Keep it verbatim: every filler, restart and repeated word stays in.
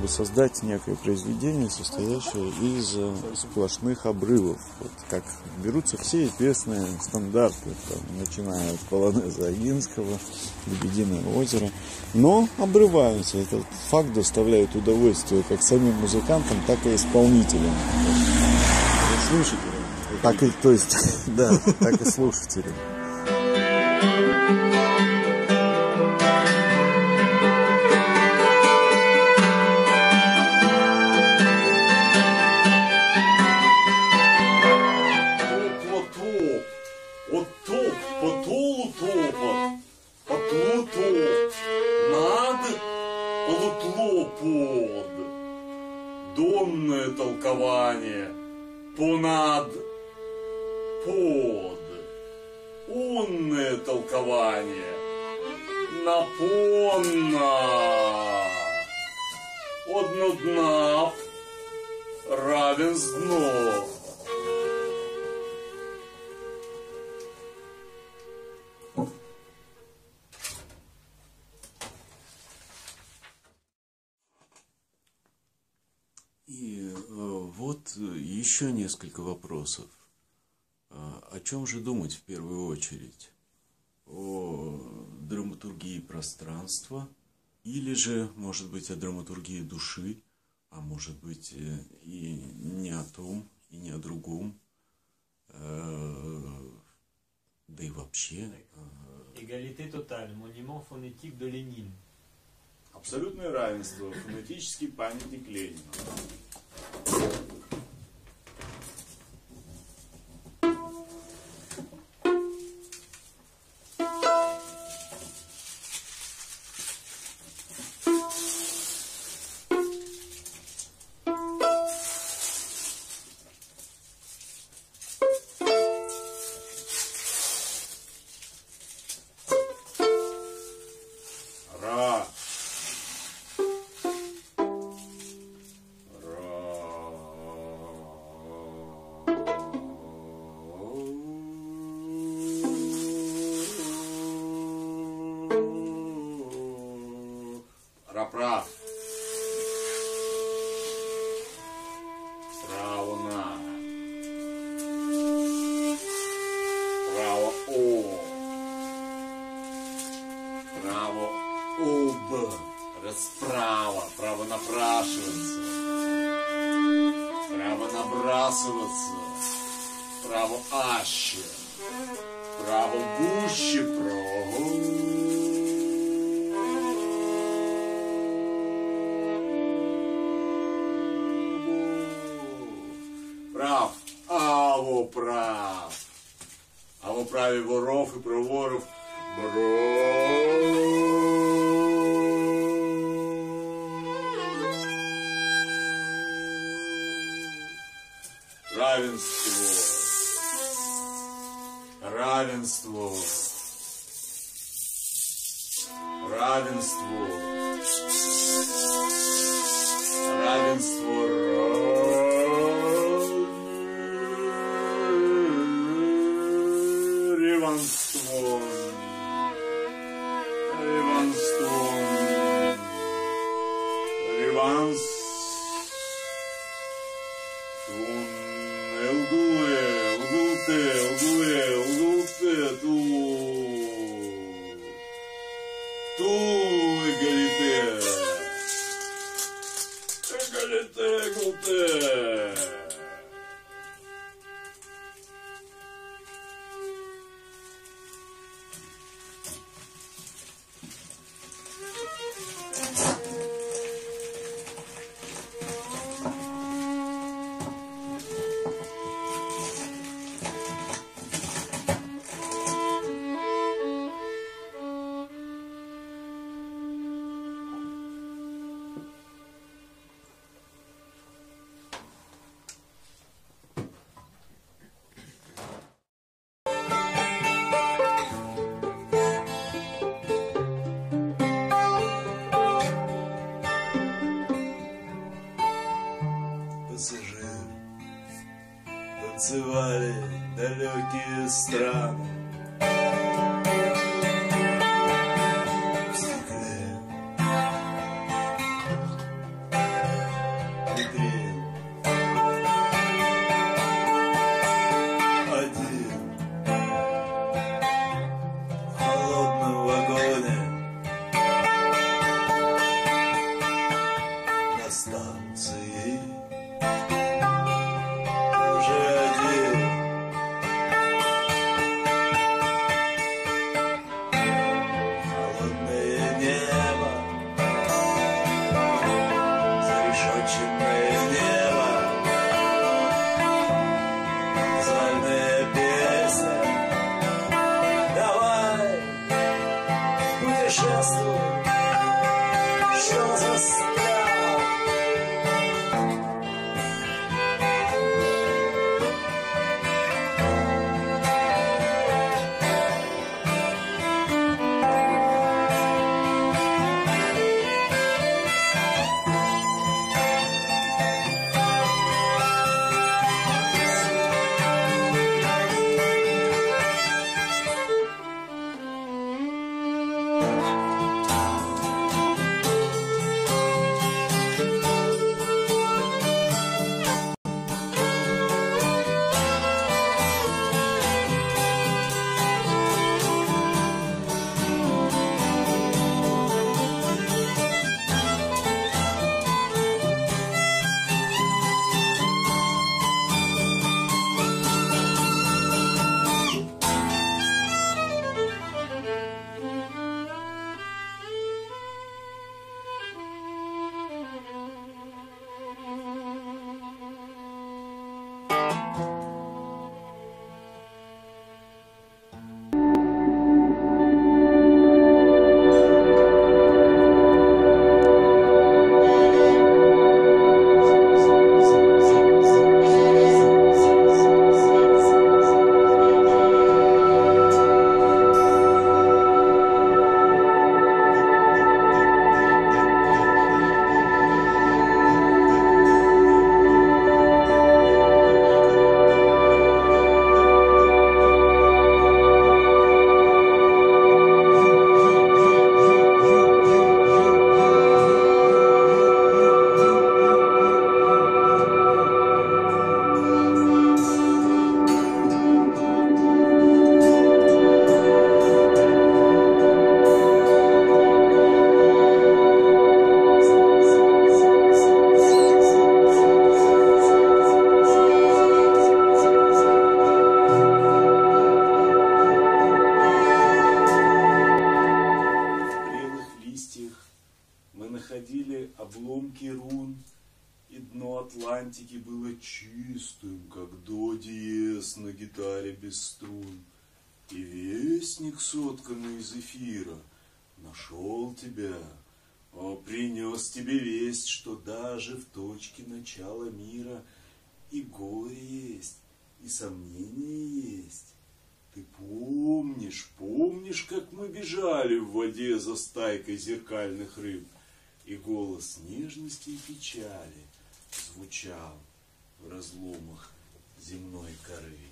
создать некое произведение, состоящее из сплошных обрывов. Вот как берутся все известные стандарты, там, начиная от полонеза Огинского, Лебединое озеро, но обрываются. Этот факт доставляет удовольствие как самим музыкантам, так и исполнителям. Слушателям. Так и, то есть, да, так и слушателям. Донное толкование понад под, унное толкование напонна, одноднав равенство. И э, вот еще несколько вопросов. О чем же думать в первую очередь? О драматургии пространства или же, может быть, о драматургии души, а может быть и не о том, и не о другом, да и вообще. Égalité totale, monument phonétique de Lénine. Абсолютное равенство, фонетический памятник Ленина. Ра-прав. Право на. Право о. Право об. Расправа. Право напрашиваться. Право набрасываться. Право аще. Право гуще. Право. Прав, аво прав, а во праве воров и проворов равенство, равенство, равенство, равенство, реванство, реванство, реванс, лгуе, лгуте, лгуе, лгуте, ту, ту, эгалите, эгалите, гуте. Танцевали далекие страны в стекле. щастя, що застряв. обломки рун, и дно Атлантики было чистым, как до диез на гитаре без струн. И вестник, сотканный из эфира, нашел тебя, о, принес тебе весть, что даже в точке начала мира и горе есть, и сомнения есть. Ты помнишь, помнишь, как мы бежали в воде за стайкой зеркальных рыб, и голос нежности и печали звучал в разломах земной коры.